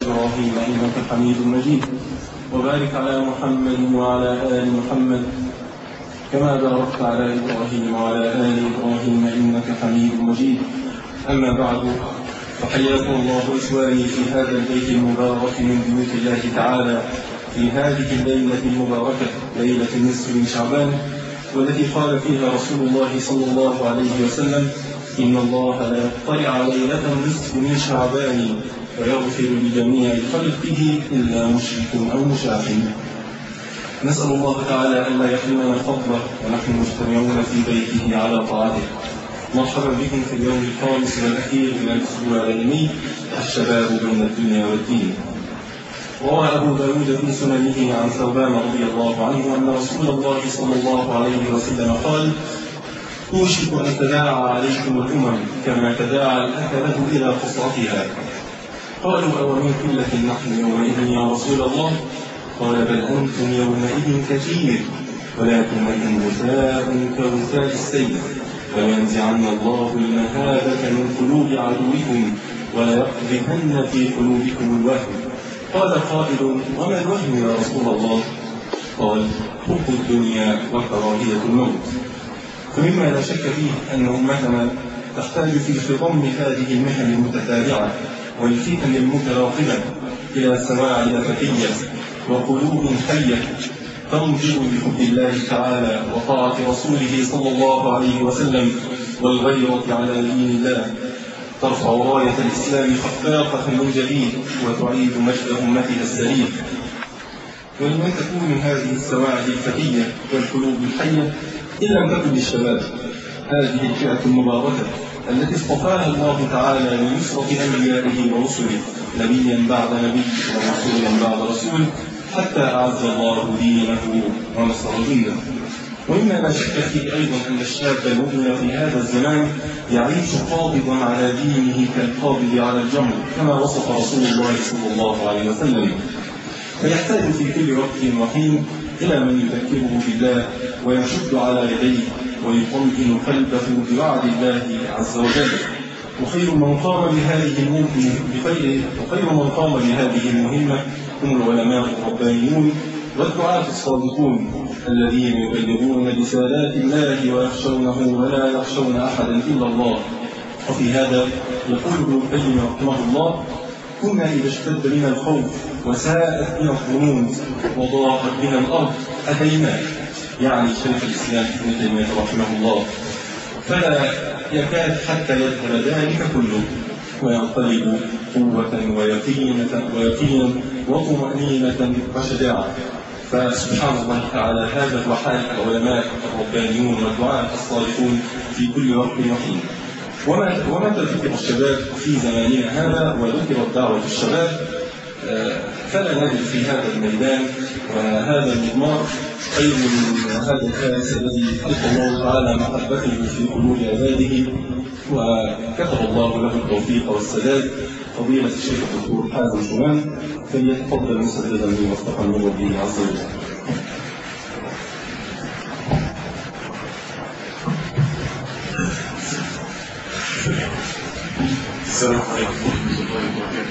إبراهيم إنك حميد مجيد، وبارك على محمد وعلى آل محمد كما باركت على إبراهيم وعلى آل إبراهيم إنك حميد مجيد. أما بعد، فحياكم الله إخواني في هذا البيت المبارك من بيوت الله تعالى في هذه الليلة المباركة، ليلة النصف من شعبان، والتي قال فيها رسول الله صلى الله عليه وسلم: إن الله لا يطلع ليلة النصف من شعبان ويغفر لجميع خلقه إلا مشرك أو مشاحن. نسأل الله تعالى أن لا يحرمنا الفضل ونحن مجتمعون في بيته على طاعته. مرحبا بكم في اليوم الخامس والأخير من الأسبوع العلمي الشباب بين الدنيا والدين. روى أبو داود في سننه عن ثوبان رضي الله عنه أن رسول الله صلى الله عليه وسلم قال: توشك أن تداعى عليكم الأمم كما تداعى الأكلة إلى قصعتها. قالوا: أومن قلة نحن يومئذ يا رسول الله؟ قال: بل أنتم يومئذ كثير، ولكنكم غثاء كغثاء السيل، وينزعن الله المهابة من قلوب عدوكم وليقذفن في قلوبكم الوهن. قال قائل: وما الوهن يا رسول الله؟ قال: حب الدنيا وكراهية الموت. فمما لا شك فيه أن أمتنا تحتاج في خضم هذه المحن المتتابعة والفتن المتراقبة إلى سواعي فتية وقلوب حية تنظر بحب الله تعالى وطاعة رسوله صلى الله عليه وسلم والغيرة على دين الله، ترفع راية الإسلام خفاقة من جديد وتعيد مجد أمتها السليم. ولمن تكون هذه السواعي الفتية والقلوب الحية إن لم تكن للشباب، هذه الفئة المباركة التي اصطفاها الله تعالى لنصرة أنبيائه ورسله، نبيا بعد نبي ورسولا بعد رسول، حتى أعز الله دينه ونصر دينه. ومما لا شك فيه أيضا أن الشاب المؤمن في هذا الزمان يعيش قابضا على دينه كالقابض على الجمر، كما وصف رسول الله صلى الله عليه وسلم، فيحتاج في كل وقت وحين إلى من يذكره بالله ويشد على يديه ويطمئن قلبه بوعد الله عز وجل. وخير من قام بهذه المهمة هم العلماء الربانيون والدعاة الصادقون الذين يبلغون رسالات الله ويخشونه ولا يخشون أحدا إلا الله. وفي هذا يقول ابن القيم رحمه الله: كنا إذا اشتد بنا الخوف وساءت بنا الظنون وضاقت بنا الأرض أتيناك، يعني شيخ الإسلام ابن تيمية رحمه الله، فلا يكاد حتى يذهب ذلك كله وينقلب قوة ويقينا وطمأنينة وشجاعة. فسبحان الله تعالى، هذا هو حال العلماء الربانيون والدعاة الصالحون في كل وقت وحين. ومتى ذكر الشباب في زماننا هذا وذكرت دعوة الشباب، فلا نجد في هذا الميدان وهذا المضمار خير من هذا الفارس الذي ألقى الله تعالى محبته في قلوب عباده وكتب الله له التوفيق والسداد، فضيلة الشيخ الدكتور حازم شومان، فليتفضل مسددا موفقا من ربه عز وجل. السلام عليكم ورحمة الله وبركاته.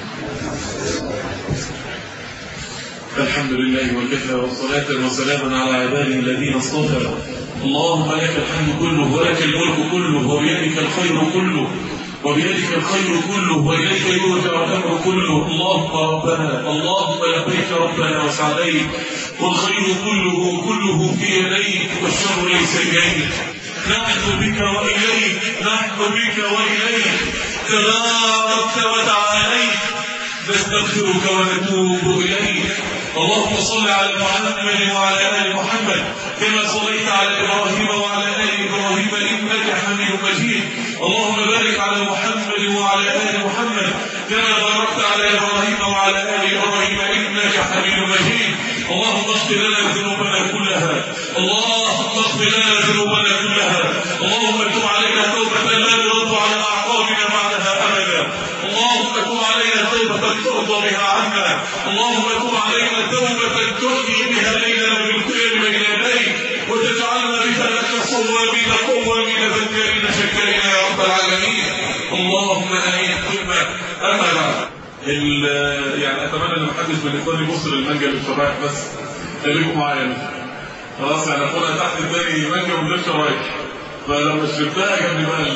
الحمد لله وكفى، والصلاة وسلاما على عباده الذين اصطفى. اللهم لك الحمد كله ولك الملك كله وبيدك الخير كله وبيدك الخير كله وإليك يرجع الأمر كله. اللهم ربنا، اللهم لبيك ربنا وسعديك، والخير كله في يديك والشر ليس إليك. نحن بك وإليك، نحن بك وإليك، تباركت وتعاليت، نستغفرك ونتوب إليك. اللهم صل على محمد وعلى آل محمد كما صليت على إبراهيم وعلى آل إبراهيم إنك حميد مجيد. اللهم بارك على محمد وعلى آل محمد كما باركت على إبراهيم وعلى آل إبراهيم إنك حميد مجيد. اللهم اغفر لنا ذنوبنا كلها، اللهم اغفر لنا ذنوبنا كلها، اللهم تب علينا توبة لا نرد على أعقابنا بعدها أبدا. اللهم تب علينا توبة ترضى بها عنا، اللهم تب علينا توبة تهدي بها ليلنا بالخير بين يديك وتجعلنا بها لك صوابين قوامين ذكرين شكرين يا رب العالمين. اللهم آمين. ثم أما بعد، يعني اتمنى ان محدش من الاخوان يبص للمانجا اللي بشرايح بس. خليكم معايا خلاص، يعني اخونا تحت الثاني مانجا من غير شرايح، فلما شربتها جنبي بقى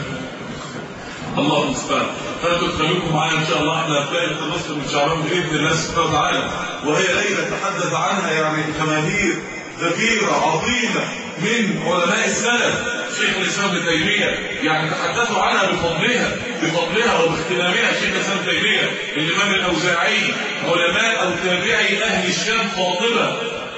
الله المستعان. فانتوا تخليكم معايا ان شاء الله. احنا هنلاقي النصر من شعبان باذن الله سبحانه وتعالى، وهي ليله تحدث عنها يعني جماهير كثيره عظيمه من علماء السلف. شيخ الاسلام ابن تيميه يعني تحدثوا عنها بفضلها وباهتمامها. شيخ الاسلام ابن تيميه، الامام الاوزاعي، علماء او تابعي اهل الشام قاطبه،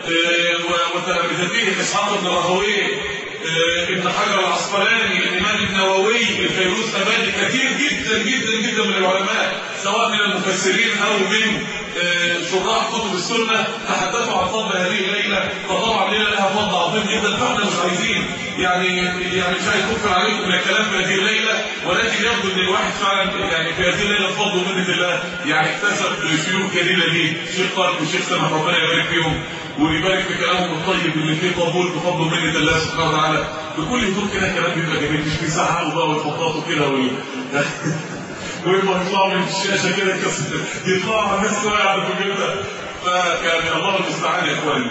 وتلامذته اسحاق بن راهويه، ابن حجر العسقلاني، الامام النووي، الفيروز ابادي، كثير جدا جدا جدا من العلماء سواء من المفسرين او من شراح كتب السنه تحدثوا عن فضل هذه الليله. فطبعا ليله لها فضل عظيم جدا، فاحنا مش عايزين يعني مش عايز اكثر عليكم من الكلام في هذه الليله، ولكن يبدو ان الواحد فعلا يعني في هذه الليله بفضل ومنه الله يعني اكتسب شيوخ جليله ليه، شيخ طارق وشيخ سمح، ربنا يبارك فيهم ويبارك في كلامهم الطيب اللي فيه قبول بفضل ومنه الله سبحانه وتعالى. بكل هدوء كده كلام بيبقى جميل، مش بيزعقوا بقى ويفضلوا كده ويبقى يطلعوا من الشاشه كده يطلعوا على الناس على كده. فكان الله المستعان يا اخواني.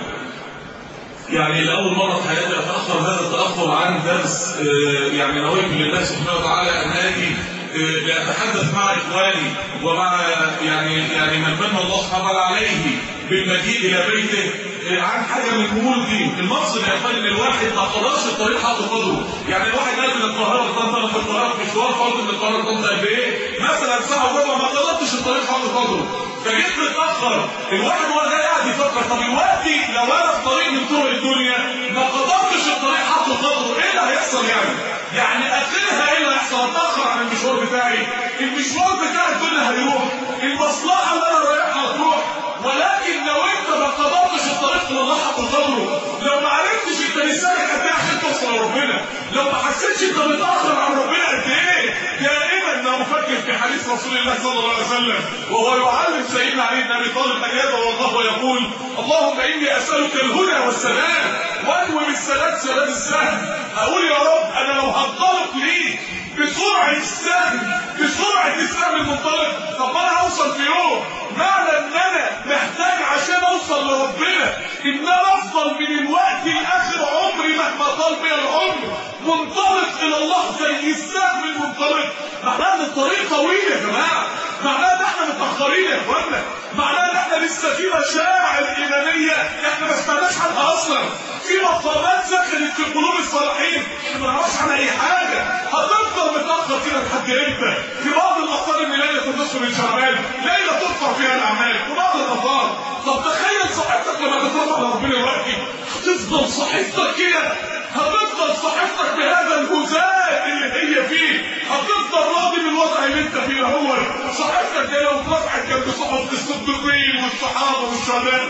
يعني لاول مره في حياتي اتاخر هذا التاخر عن درس، يعني نويت لله سبحانه وتعالى ان اجي لاتحدث مع اخواني ومع يعني من من الله سبحانه وتعالى عليه بالمجيء الى بيته عن حاجه من امور الدين. المقصد يا اخواني ان الواحد ما قدرش الطريق حق قدره. يعني الواحد قال من القاهره لطنطا، في القاهره مشوار فرض من القاهره لطنطا قد ايه؟ مثلا ساعه وربع، ما قدرتش الطريق حق قدره، فجيت متاخر. الواحد هو ده قاعد يفكر طب دلوقتي لو انا في طريق من طرق الدنيا ما قدرتش الطريق حق قدره، ايه اللي هيحصل يعني اخرها ايه اللي هيحصل؟ اتاخر عن المشوار بتاعي، المشوار بتاع الدنيا هيروح، المصلحه اللي انا رايحها هتروح. ولكن لو انت ما قدرتش الطريق لله حق قدره، لو ما عرفتش انت لسانك قد ايه عشان توصل لربنا، لو ما حسيتش انت متاخر عن ربنا قد ايه، دائما ما افكر في حديث رسول الله صلى الله عليه وسلم وهو يعلم سيدنا علي بن ابي طالب ان يدعو الله ويقول اللهم اني اسالك الهدى والسلام وانوي بالسلام سلام السهم. اقول يا رب انا لو هنطلق ليك بسرعه السهم المنطلق، طب انا هوصل في يوم. معنى ان انا محتاج عشان اوصل لربنا ان انا افضل من الوقت لاخر عمري مهما طال بيا العمر منطلق الى الله زي السهم المنطلق. معناه ان الطريق طويل يا جماعه، معناه ان احنا متاخرين يا اخوانا، معناه ان احنا لسه في مشاعر ايمانيه احنا ما سمعناش عنها اصلا، في مقامات سكنت في قلوب الصالحين احنا ما نعرفش عنها اي حاجه. هتفضل متاخر كده لحد امتى؟ في بعض الاقطار ان ليله النصف من شعبان ليله ترفع فيها الاعمال، وبعض الاقطار طب تخيل صحتك لما تترفع على ربنا دلوقتي، هتفضل صحتك كده، هتفضل صحتك بهذا الهزال اللي هي فيه، هتفضل راضي بالوضع اللي انت فيه. هو صحتك دي لو اترفعت جنب صحبه الصديقين والصحابه والشهداء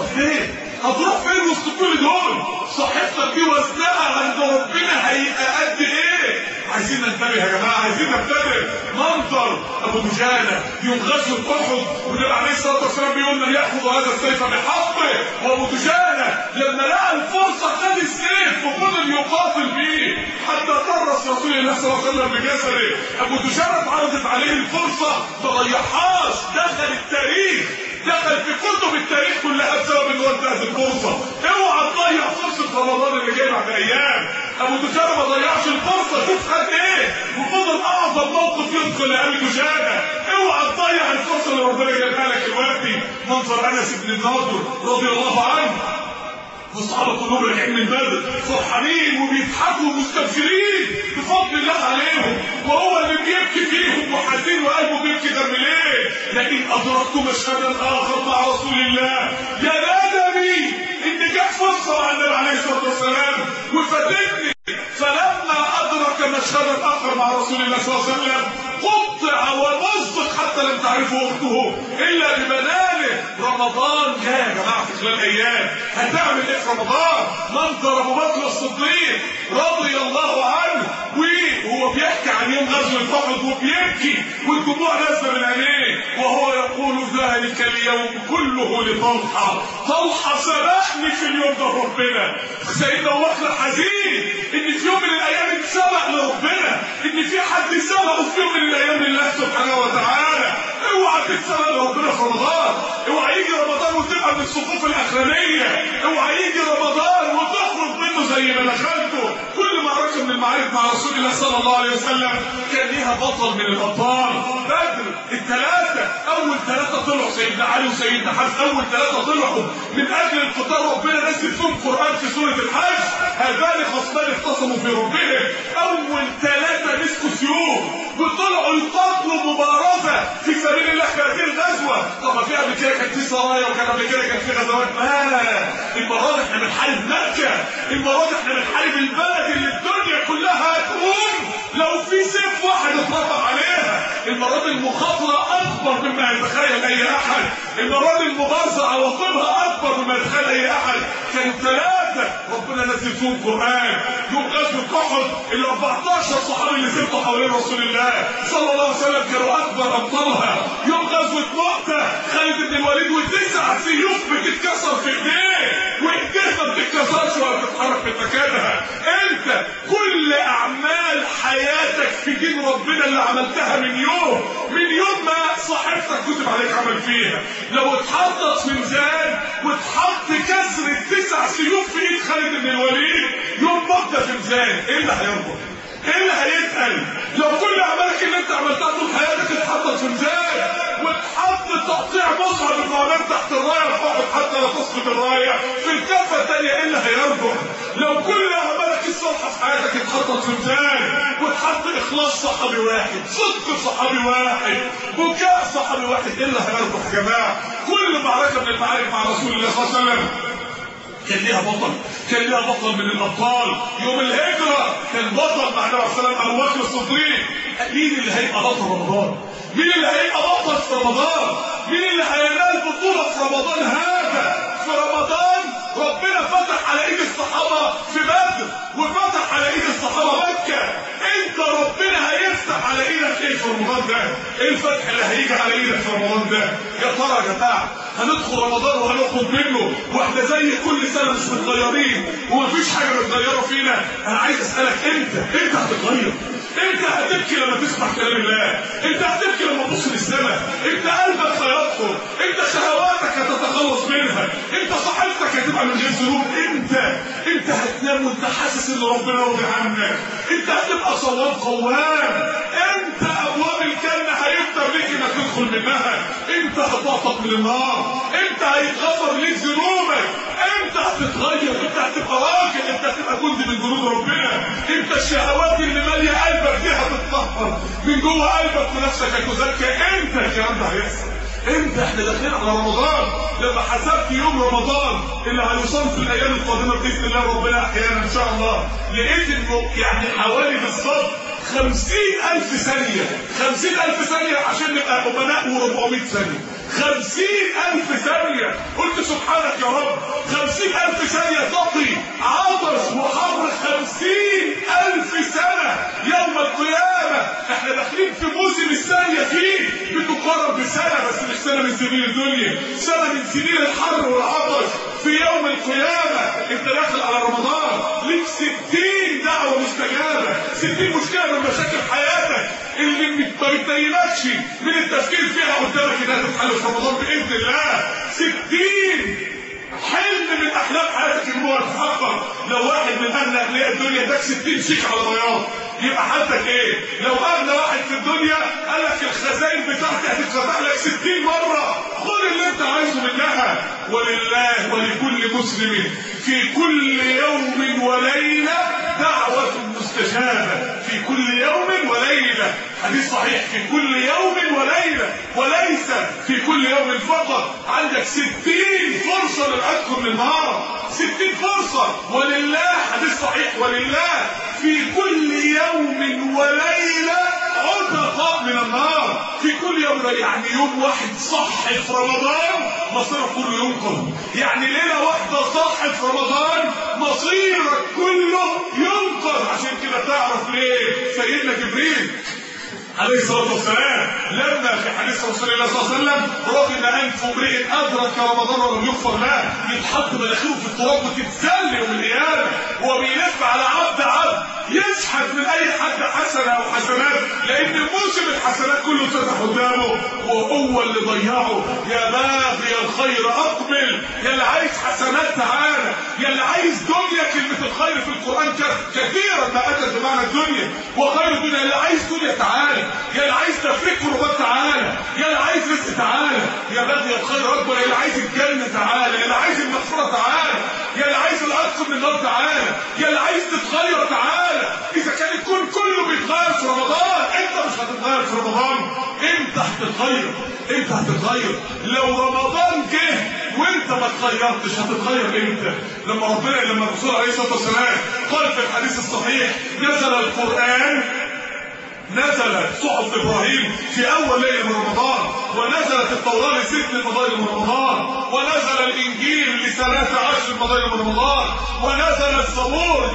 هتروح فين وسط كل دول؟ صحتك دي وزنها عند ربنا هيبقى قد ايه؟ عايزين ننتبه يا جماعه، عايزين ننتبه. منظر ابو دجانه يوم غزوه احد والنبي عليه الصلاه والسلام بيقول من ياخذ هذا السيف بحقه، وابو دجانه لما لقى الفرصه خد السيف وفضل يقاتل بيه حتى طرس رسول الله صلى الله عليه وسلم بجسده. ابو دجانه اتعرضت عليه الفرصه ما ضيعهاش، دخل التاريخ، دخل في كتب التاريخ كلها بسبب انه انتهت الفرصه. اوعى تضيع فرصه رمضان اللي جاي بعد ايام. ابو دجانه ما ضيعش الفرصه، شوف خد ايه وفضل اعظم موقف ينقل لابي دجانه. اوعى تضيع الفرصه اللي ربنا جايبها لك دلوقتي. منظر انس بن النضر رضي الله عنه واصحاب كلهم راجعين من بدر فرحانين وبيضحكوا ومستبشرين بفضل الله عليهم، وهو اللي بيبكي فيهم وحزين وقلبه بيبكي دم ليه؟ لكن ادركت مشهدا اخر مع رسول الله يا ندمي ان جت فرصه مع النبي عليه الصلاه والسلام وفاتتني. فلما ادرك مشهدا اخر مع رسول الله صلى الله عليه وسلم قطع ومزق حتى لم تعرفه اخته الا ببنانه. رمضان جاي يا جماعه في خلال ايام، هتعمل ايه في رمضان؟ منظر ابو بكر الصديق رضي الله عنه وهو هو بيحكي عن يوم غزوة أحد وبيبكي والدموع نازلة من عينيه وهو يقول ذلك اليوم كله لطلحة. طلحة سبقني في اليوم ده ربنا. سيدنا أبو بكر حزين إن في يوم من الأيام اتسبق لربنا، إن في حد سبقه في يوم من الأيام لله سبحانه وتعالى. اوعى تتسبق لربنا في رمضان، اوعى يجي رمضان وتبقى من الصفوف الأخرانية، اوعى يجي رمضان وتخرج منه زي ما دخلته. كل معركة من المعارك مع رسول الله صلى الله عليه وسلم كان ليها بطل من الأبطال. بدر الثلاثة، أول ثلاثة طلعوا سيدنا علي وسيدنا حمزة، أول ثلاثة طلعوا من أجل القتال ربنا نزل فيهم قرآن في سورة الحج. هذان خصمان اختصموا في ربهم. أول ثلاثة مسكوا سيوف وطلعوا يقاتلوا مبارزة في سبيل الله في هذه الغزوة. طبعا في قبل كده كانت في سرايا وكان قبل كده كان في غزوات. المرة دي احنا بنحارب مكة، المرة دي احنا بنحارب البلد اللي الدنيا كلها هتقوم لو في سيف واحد اترفع عليها. المرة دي المخاطرة أكبر مما يتخيل أي أحد، المرة دي المبارزة عواقبها أكبر مما يتخيل أي أحد. كانوا ثلاثة ربنا نزل فيهم قرآن. يوم غزوة أحد ال 14 صحابي اللي سبتوا حوالين رسول الله صلى الله عليه وسلم كانوا أكبر أبطالها. يوم غزوة مؤتة خالد بن الوليد وتسع سيوف بتتكسر في إيديه وإيديه ما بتتكسرش ولا بتتحرك من مكانها. أنت كل أعمال حياتك في دين ربنا اللي عملتها من يوم ما صاحبتك كتب عليك عمل فيها، لو اتحطت في ميزان واتحط كسر التسع سيوف في ايد خالد بن الوليد يوم مؤتة في ميزان، ايه اللي هيربط؟ ايه اللي هيتقل؟ لو كل اعمالك اللي انت عملتها طول حياتك اتحطت في ميزان واتحط تقطيع مصعب الرهبان تحت الرايه الفقط حتى لا تسقط الرايه في الكفه الثانيه، ايه اللي هيربط؟ لو كل اعمالك الصالحه في حياتك اتحطت في ميزان واتحط اخلاص صحابي واحد، صدق صحابي واحد، بكاء صحابي واحد، ايه اللي هيربط يا جماعه؟ كل معركه من المعارك مع رسول الله صلى الله عليه وسلم كان ليها بطل، كان ليها بطل من الابطال. يوم الهجره كان بطل مع النبي عليه الصلاه والسلام ابو بكر الصديق. مين اللي هيبقى بطل رمضان؟ مين اللي هيبقى بطل في رمضان؟ مين اللي هينال بطوله في رمضان هذا؟ في رمضان ربنا فتح على ايد الصحابه في بدر وفتح على ايد الصحابه مكه. انت ربنا هيفتح على ايدك ايه في رمضان ده؟ ايه الفتح اللي هيجي على ايدك في رمضان ده؟ يا ترى يا جماعه هندخل رمضان وهنخرج منه واحنا زي كل سنه مش متغيرين ومفيش حاجه متغيره فينا؟ انا عايز اسالك انت هتتغير؟ انت هتبكي لما تسمع كلام الله؟ انت هتبكي لما تبص للسماء؟ انت قلبك هيطهر؟ انت شهواتك هتتخلص منها؟ انت صحتك هتبقى من غير ذنوب؟ انت هتنام وانت حاسس ان ربنا راضي عنك؟ انت هتبقى صواب قوام؟ انت ابواب الجنه هيفتح ليك انك تدخل منها؟ انت هتعتق من النار؟ انت هيتغفر ليك ذنوبك؟ انت هتتغير؟ انت هتبقى راجل؟ انت هتبقى جندي من جنود ربنا؟ انت الشهوات اللي ماليه قلبك دي هتتطهر من جوه قلبك ونفسك هتزكى؟ انت الكلام ده هيحصل. احنا داخلين على رمضان. لما حسبت يوم رمضان اللي هيصام في الايام القادمه باذن الله ربنا احيانا ان شاء الله، لقيت انه يعني حوالي بالظبط 50,000 ثانيه، 50,000 ثانيه عشان نبقى امناء و400 ثانيه، 50,000 ثانيه. قلت سبحانك يا رب، 50,000 ثانيه تقي عطش وحر 50,000 سنه يوم القيامه. احنا داخلين في موسم الثانيه فيه بتقارب بسنه، بس مش سنه من سنين الدنيا، سنه من سنين الحر والعطش. في يوم القيامه انت داخل على رمضان ليك 60 دعوه مستجابه، 60 مشكله من مشاكل حياتك اللي ما بتنيمكش من التفكير فيها قدامك انها تتحل في رمضان باذن الله. 60 حلم من احلام حياتك ان هو يتحقق. لو واحد من اغنياء الدنيا اداك 60 شيك على بياض يبقى حالتك ايه؟ لو اغنى واحد في الدنيا قال لك الخزائن بتاعتي هتتفتح لك 60 مره، خد اللي انت عايزه منها. ولله ولكل مسلم في كل يوم وليله دعوه مستجابه، في كل يوم وليله حديث صحيح في كل يوم وليلة وليس في كل يوم فقط. عندك 60 فرصة للعتق من النار، 60 فرصة. ولله حديث صحيح ولله في كل يوم وليلة عتق من النار. في كل يوم، يعني يوم واحد صح في رمضان مصيرك كله ينقذ. يعني ليلة واحدة صح في رمضان مصيرك كله ينقذ. عشان كده تعرف ليه سيدنا جبريل عليه الصلاة والسلام لما في حديث رسول الله صلى الله عليه وسلم رغم أنف امرئ أدرك رمضان ولم يغفر له، يتحط مناخيره في التراب وتتسلل يوم القيامة وهو بيلف على عبد يشحت من أي حد حسنة أو حسنات، لأن موسم الحسنات كله فتح قدامه وهو اللي ضيعه. يا باغي الخير أقبل، يا اللي عايز حسنات تعالى، يا اللي عايز دنيا. كلمة الخير في القرآن كثيرا ما أتت بمعنى الدنيا، وخير الدنيا. يا اللي عايز دنيا تعالى، يا اللي عايز تفريق كربات تعالى، يا اللي عايز رزق تعالى. يا باغي الخير أكبر، يا اللي عايز الجنة تعالى، يا اللي عايز المغفرة تعالى، يا اللي عايز العتق من النار تعالى، يا اللي عايز تتغير تعالى. إذا كان الكون كله بيتغير في رمضان، أنت مش هتتغير في رمضان. أنت هتتغير، أنت هتتغير. لو رمضان جه وأنت ما اتغيرتش هتتغير إمتى؟ لما الرسول عليه الصلاة والسلام قال في الحديث الصحيح نزل القرآن، نزلت صحف إبراهيم في أول ليلة من رمضان، ونزلت التوراة ل6 مضايق من رمضان، ونزل الإنجيل ل13 مضايق من رمضان، ونزل الزبور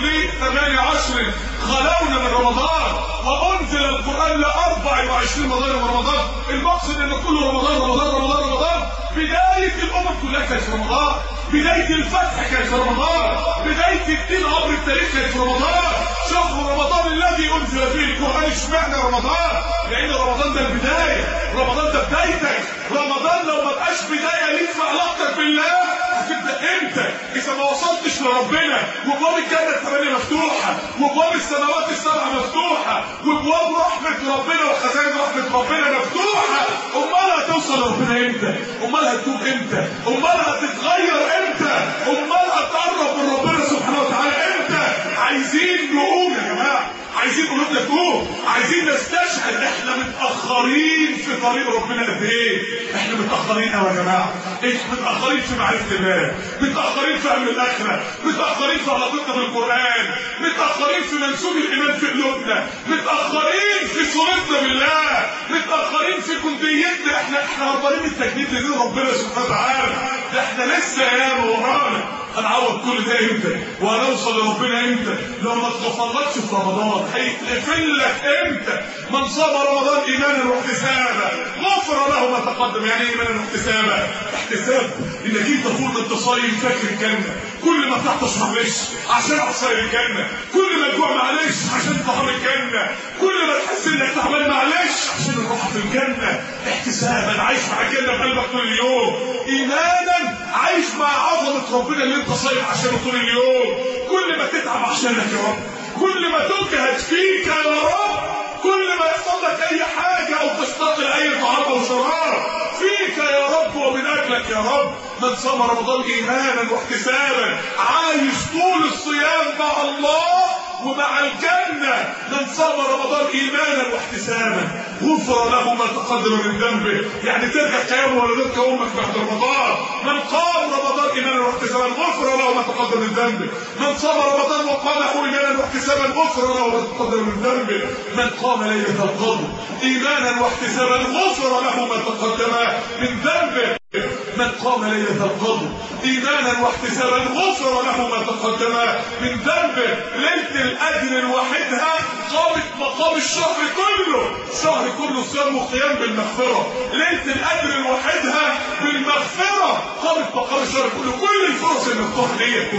ل18 خلونا من رمضان، وأنزل القرآن ل24 مضايق من رمضان. المقصد إن كل رمضان رمضان رمضان رمضان. بداية الأمم كلها كانت في رمضان، بداية الفتح كانت في رمضان، بداية الدين عبر التاريخ كانت في رمضان. شهر رمضان الذي أنزل فيه القرآن. اشمعنى رمضان؟ لأن رمضان ده البداية، رمضان ده بدايتك. رمضان لو ما بقاش بداية ليك في علاقتك بالله هتبدأ امتى؟ إذا ما وصلتش لربنا وابواب الجنة الثمانية مفتوحة، وابواب السماوات السبعة مفتوحة، وابواب رحمة ربنا وخزائن رحمة ربنا مفتوحة، أمال هتوصل لربنا امتى؟ أمال هتتوب امتى؟ أمال هتتغير امتى؟ أمال هتقرب من ربنا سبحانه وتعالى امتى؟ عايزين نقوم يا جماعة، عايزين قلوبنا تقوم، عايزين نستشعر احنا متأخرين في طريق ربنا قد ايه؟ احنا متأخرين قوي يا جماعة. احنا متأخرين في معرفة الله، متأخرين في أمر الآخرة، متأخرين في علاقتنا بالقرآن، متأخرين في منسوب الإيمان في قلوبنا، متأخرين في صورتنا بالله، متأخرين في جنديتنا. احنا هربانين من التجديد لدين ربنا سبحانه وتعالى. ده احنا لسه ياما ورانا. هنعوض كل ده امتى؟ وهنوصل لربنا امتى؟ لو ما اتغفرلكش في رمضان هيتقفل لك امتى؟ من صام رمضان ايمانا واحتسابا غفر له ما تقدم. يعني ايه ايمانا واحتسابا؟ احتساب انك انت طول ما انت صايم فاكر الجنه، كل ما تعطش معلش عشان عصاير الجنه، كل ما تجوع معلش عشان طعام الجنه، كل ما تحس انك تعبان معلش عشان الراحه في الجنه. احتسابا عايش مع الجنه في قلبك طول اليوم، ايمانا عايش مع عظمه ربنا اللي انت صايم عشانه طول اليوم. كل ما تتعب عشانك يا رب، كل ما تجهد فيك يا رب، كل ما يحصل لك اي حاجه او تشتاق لاي طعام او شراب فيك يا رب ومن اجلك يا رب. من صام رمضان ايمانا واحتسابا عايش طول الصيام مع الله ومع الجنة. من صام رمضان ايمانا واحتسابا غفر له ما تقدم من ذنبه. يعني ترجع كيوم ولدتك امك بعد رمضان. من قام رمضان ايمانا واحتسابا غفر له ما تقدم من ذنبه. من صام رمضان وقامه ايمانا واحتسابا غفر له ما تقدم من ذنبه. من قام ليلة القدر ايمانا واحتسابا غفر له ما تقدم من ذنبه. من قام ليلة القدر ايمانا واحتسابا غفر له ما تقدم من ذنبه. ليلة الاجر لوحدها قامت مقام الشهر كله، الشهر كله صيام وقيام بالمغفرة. ليلة الاجر لوحدها بالمغفرة قامت مقام الشهر كله. كل الفرص المفتوحة ديت.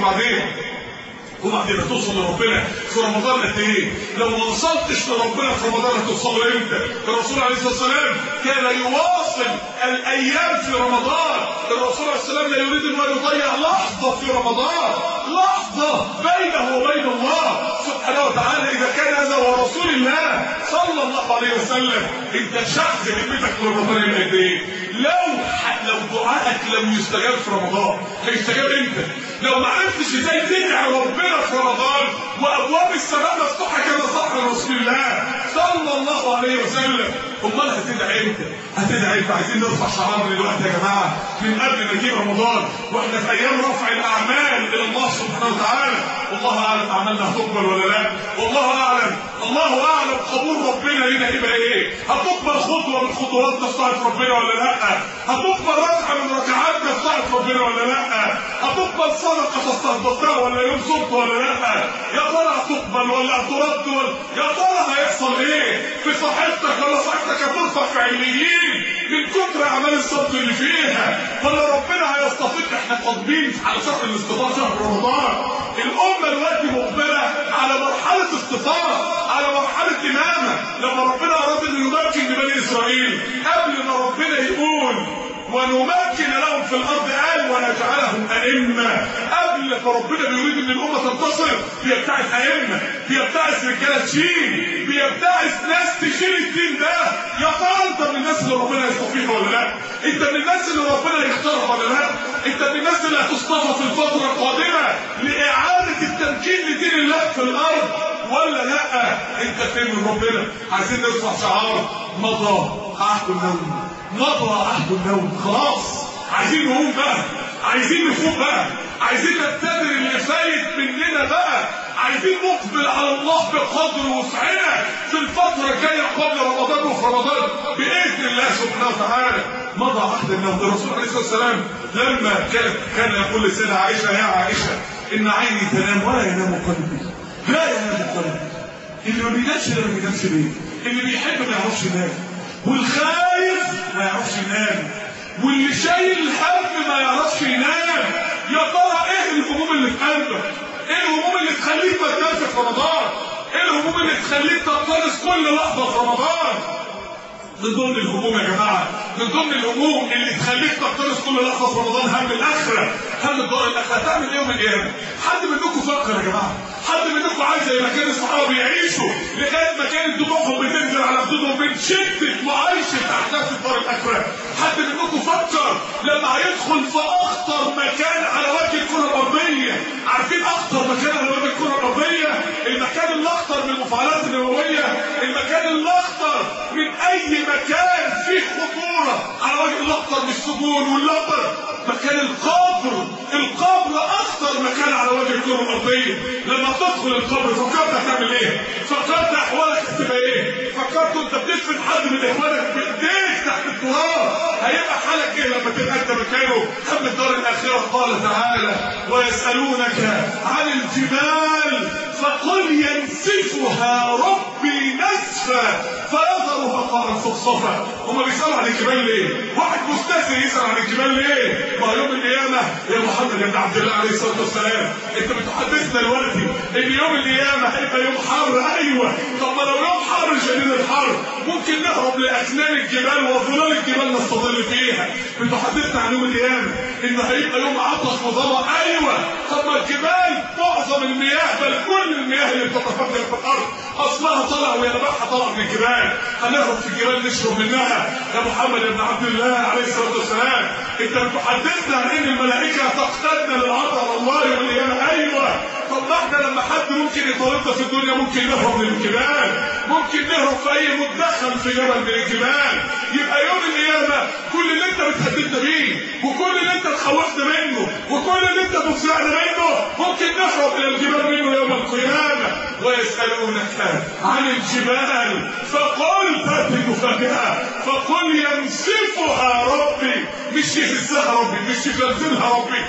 وبعدين هتوصل لربنا في رمضان قد ايه؟ لو ما وصلتش لربنا في رمضان هتوصل له امتى؟ الرسول عليه الصلاه والسلام كان يواصل الايام في رمضان الرسول عليه السلام لا يريد ان يضيع لحظه في رمضان، لحظه بينه وبين الله سبحانه وتعالى. اذا كان هذا هو رسول الله صلى الله عليه وسلم، انت شحذ همتك لرمضان يبقى قد ايه؟ لو دعائك لم يستجاب في رمضان هيستجاب امتى؟ لو ما عرفتش ازاي تدعي ربنا في رمضان وابواب السماء مفتوحه كما صح رسول الله صلى الله عليه وسلم، امال هتدعي امتى؟ هتدعي امتى؟ عايزين نرفع شعارنا دلوقتي يا جماعه من قبل ما نجيب رمضان، واحنا في ايام رفع الاعمال الى الله سبحانه وتعالى. والله اعلم اعمالنا هتقبل ولا لا، والله اعلم، الله اعلم قبول ربنا لنا يبقى ايه؟ هتقبل خطوه من خطواتنا في طاعه ربنا ولا لا؟ هتقبل ركعه من ركعاتنا في طاعه ربنا ولا لا؟ هتقبل صدقه تستحضرها ولا يوم صمت ولا لا؟ يا ترى هتقبل ولا هترد ولا يا ترى هيحصل ايه؟ في صحتك ولا صحتك هترفع في عليين من كتر اعمال الصبر اللي فيها، ولا ربنا هيستفيد؟ احنا قادمين على شهر الاستفاضه، شهر رمضان. الامه دلوقتي مقبله على مرحله استفاضه، على مرحله امامه. لما ربنا اراد ان يمكن لبني اسرائيل، قبل ما ربنا يقول ونمكن لهم في الارض قال ونجعلهم ائمه، قبل ما ربنا بيريد ان الامه تنتصر بيبتعث ائمه، بيبتعث رجاله تشيل، بيبتعث ناس تشيل الدين ده. يا ترى انت من الناس اللي ربنا يصطفيها ولا لا؟ انت من الناس اللي ربنا يختارها ولا لا؟ انت من الناس اللي هتصطفى في الفتره القادمه لاعاده التمكين لدين الله في الارض ولا لا؟ انت فين من ربنا؟ عايزين نرفع شعار مضى عهد النوم، مضى عهد النوم، خلاص عايزين نقوم بقى، عايزين نفوق بقى، عايزين نبتدر اللي فايت مننا بقى، عايزين نقبل على الله بقدر وسعنا في الفتره الجايه قبل رمضان وفي رمضان باذن الله سبحانه وتعالى. مضى عهد النوم. الرسول عليه الصلاه والسلام لما كان يقول لسيدة عائشه يا عائشه ان عيني تنام ولا ينام قلبي، لا ينام قلبي. اللي ما بينامش ده ما بينامش ليه؟ اللي بيحب ما يعرفش ينام، والخايف ما يعرفش ينام، واللي شايل الهم ما يعرفش ينام. يا ترى ايه الهموم اللي في قلبك؟ ايه الهموم اللي تخليك ما تنامش في رمضان؟ ايه الهموم اللي تخليك تقتنص كل لحظه في رمضان؟ من ضمن الهموم يا جماعه، من ضمن الهموم اللي تخليك تقتنص كل لحظه في رمضان هم الاخره، هم الدار الاخره. هتعمل ايه يوم القيامه؟ حد منكم فكر يا جماعه؟ حد منكم عايز زي ما كان الصحابه بيعيشوا لغايه ما كانت دموعهم بتنزل على خدودهم من شده معايشه احداث الدار الاخره؟ حد منكم فكر لما هيدخل في اخطر مكان على وجه الكره الارضيه؟ عارفين اخطر مكان على وجه الكره الارضيه؟ المكان الاخطر من المفاعلات النوويه، المكان الاخطر من اي مكان فيه خطوره على وجه الاخطر من السجون واللقر، مكان القبر. القبر اخطر مكان على وجه الكره الارضيه. لما تدخل القبر فكرت هتعمل ايه؟ فكرت احوالك هتبقى ايه؟ فكرت انت بتدفن حد من اخوانك بايديك تحت التراب، هيبقى حالك ايه لما تبقى انت مكانه؟ هم الدار الاخره. قال تعالى ويسالونك عن الجبال فقل ينسفها ربي نسفا فيذرها قاعا صفصفا. هما بيسالوا عن الجبال ليه؟ واحد مستهزئ يسال عن الجبال ليه؟ ما يوم القيامه يا محمد بن عبد الله عليه الصلاه والسلام، انت بتحدثنا دلوقتي ان يوم القيامه هيبقى يوم حر. ايوه، طب ما لو يوم حر شديد الحر ممكن نهرب لاكنان الجبال وظلال الجبال نستظل فيها. بتحدثنا عن يوم القيامه انه هيبقى يوم عطش وظما. ايوه، طب ما الجبال معظم المياه بل كل المياه اللي بتتفجر في الارض اصلها طلع وينبعها طلع من الجبال. هنهرب في الجبال نشرب منها يا محمد بن عبد الله عليه الصلاه والسلام. انت بتحدثنا عن ان الملائكه تقتدنا للعطاء الله يوم القيامه. ايوه، طب احنا لما حد ممكن يطاردنا في الدنيا ممكن نهرب من الجبال، ممكن نهرب في اي مدخل في جبل من الجبال. يبقى يوم القيامه كل اللي انت بتهددنا بيه وكل اللي انت تخوفنا منه وكل اللي انت بتفزعنا منه ممكن نهرب الى الجبال منه يوم القيامه. ويسالونك عن الجبال فقل تاتي مفاجاه فقل ينسفها ربي، مش يهزها ربي، مش يزلزلها ربي،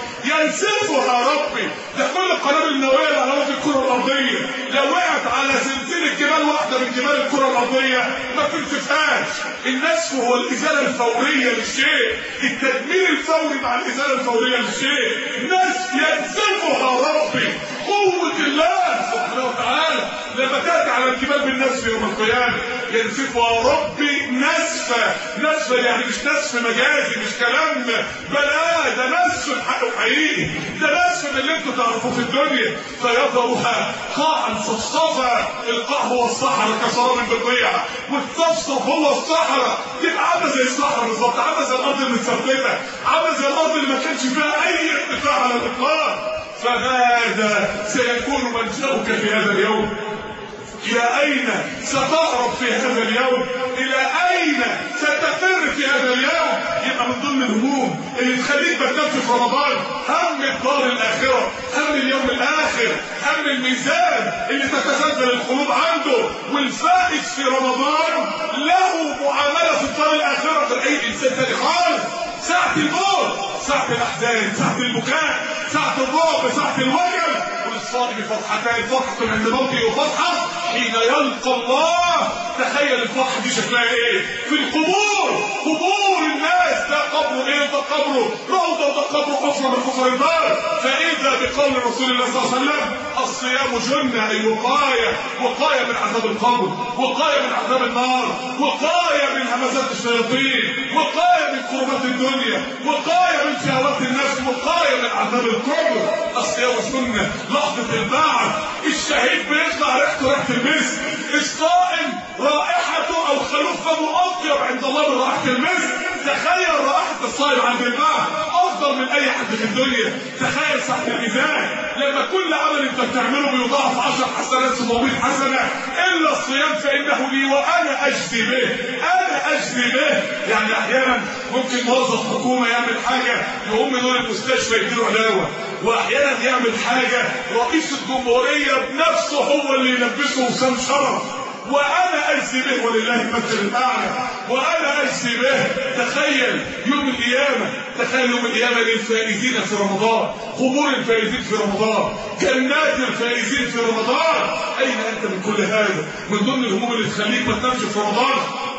ينسفها ربي. ده كل القنابل النوويه اللي على وجه الكره الارضيه لو وقعت على سلسله جبال واحده من جبال الكره الارضيه ما تنسفهاش. النسف هو الازاله الفوريه للشيء، التدمير الفوري مع الازاله الفوريه للشيء. نسف ينسفها ربي، قوه الله سبحانه وتعالى لما تاتي على الجبال بالنسف يوم القيامه. ينسفها ربي نسفا نسفة يعني مش نسف مجازي، مش كلام بلا، ده نسف حقيقي، ده نسف من اللي انتوا تعرفوه في الدنيا. فيظهرها قاعا صفصفا، القاع هو الصحراء كسراب البقيع، والصفصف هو الصحراء، تبقى عامله زي الصحراء بالظبط، عامله زي الارض المتثبته، عامله زي الارض اللي ما كانش فيها اي ارتفاع على الاطلاق. فهذا سيكون منشأك في هذا اليوم. إلى أين ستهرب في هذا اليوم؟ إلى أين ستفر في هذا اليوم؟ يبقى من ضمن الهموم اللي تخليك بتنام في رمضان هم الدار الآخرة، هم اليوم الآخر، هم الميزان اللي تتزلزل القلوب عنده. والفائز في رمضان له معاملة في الدار الآخرة غير أي إنسان تاني خالص. ساعة الموت، ساعة الأحزان، ساعة البكاء، ساعة الرعب، ساعة الوجل. وللصائم فرحتان، فرحة عند موته وفرحة حين يلقى الله. تخيل الفرحة دي شكلها ايه؟ في القبور، قبور الناس، ده قبره ايه؟ ده قبره روضة، وده قبره حفرة من حفر النار. فإذا بقول رسول الله صلى الله عليه وسلم الصيام جنة، أي وقاية، وقاية من عذاب القبر، وقاية من عذاب النار، وقاية من همزات الشياطين، وقاية من كربات الدنيا، وقاية من شهوات النفس، وقاية من عذاب القبر. الصيام جنة، لحظة البعث، الشهيد بيطلع ريحته ريحة المسك، الصائم رائحته او خلوف فمه اطيب عند الله من رائحة المسك. تخيل رائحة الصائم عند الله افضل من اي حد في الدنيا. تخيل ساعة الميزان لما كل عمل انت بتعمله بيضاعف 10 حسنات 700 حسنة الا الصيام فانه لي وانا اجزي به، انا اجزي به. يعني احيانا ممكن موظف حكومة يعمل حاجة يقوم من المستشفى يديله علاوة، واحيانا يعمل حاجة رئيس الجمهورية بنفسه هو اللي يلبسه وسام شرف، وانا اجزي به ولله المثل الاعلى، وانا اجزي به. تخيل يوم القيامه، تخيل يوم القيامه للفائزين في رمضان، قبور الفائزين في رمضان، جنات الفائزين في رمضان. اين انت من كل هذا؟ من ضمن الهموم اللي تخليك ما تنامش في رمضان